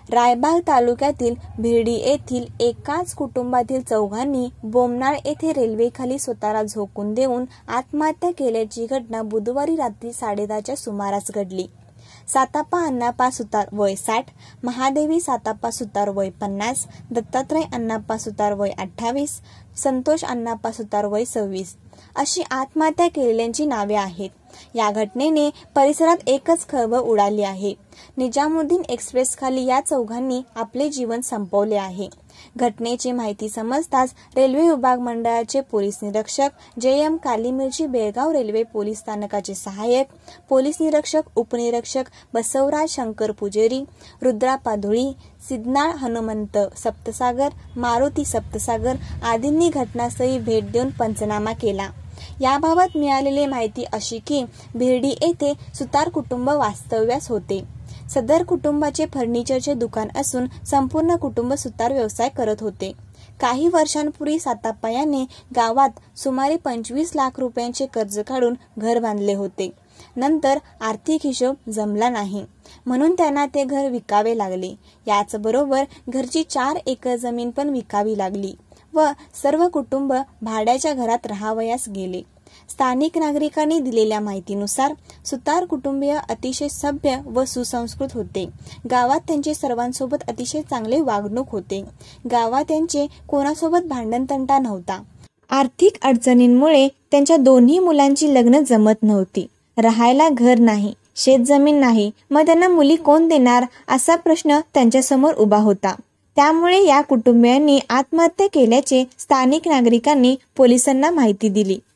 रायबाग तालुक्यातील भिर्डी येथील एकाच कुटुंबातील चौघांनी बोमनाळ येथे रेल्वेखाली स्वतःला झोकून देऊन आत्महत्या केल्याची घटना बुधवारी रात्री 10:30च्या सुमारास घडली। साताप्पा अण्णाप्पा सुतार वय 60, महादेवी साताप्पा सुतार वय 50, दत्तात्रय अण्णाप्पा सुतार वय 28, संतोष अण्णाप्पा सुतार वय 26 अशी आत्महत्या केलेल्यांची नावे आहेत। या घटनेने परिसरात एकच खळबळ उडाली आहे। निजामुद्दीन एक्सप्रेस खाली या चौघांनी आपले जीवन संपवले आहे। घटनेची माहिती समजताच रेल्वे विभाग मंडळाचे पोलीस निरीक्षक J M. Kalimirchi Belgaum railway police स्थानकाचे सहाय्यक पोलीस निरीक्षक उपनिरीक्षक बसवराज शंकर पुजेरी, रुद्रा पाधुळी, सिद्धनाळ हनुमंत सप्तसागर, मारुती सप्तसागर आदींनी घटनास्थळी भेट देऊन पंचनामा केला। याबाबत मिळालेली माहिती अशी की भिर्डी येथे सुतार कुटुंब वास्तव्यास होते। सदर कुटुंबाचे फर्निचरचे दुकान असून संपूर्ण कुटुंब सुतार व्यवसाय करत होते। काही वर्षांपूर्वी साताप्पा यांनी गावात सुमारे 25 लाख रुपयांचे कर्ज काढून घर बांधले होते। नंतर आर्थिक हिशोब जमला नाही म्हणून त्यांना ते घर विकावे लागले। याचबरोबर घरची 4 एकर जमीन पण विकावी लागली व सर्व कुटुंब भाड्याच्या घरात राहावयास गेले। स्थानिक नागरिकांनी दिलेल्या माहितीनुसार सुतार कुटुंबीय अतिशय सभ्य व सुसंस्कृत होते। गावात त्यांचे सर्वांसोबत अतिशय चांगले वागणूक होते। गावात त्यांचे कोणासोबत भांडणतंटा नव्हता। आर्थिक अडचणींमुळे त्यांच्या दोन्ही मुलांची लग्न जमत नव्हती। राहायला घर नाही, शेतजमीन नाही, मग त्यांना मुली कोण देणार असा प्रश्न त्यांच्यासमोर उभा होता। त्यामुळे या कुटुंबियांनी आत्महत्या केल्याचे स्थानिक नागरिकांनी पोलिसांना माहिती दिली।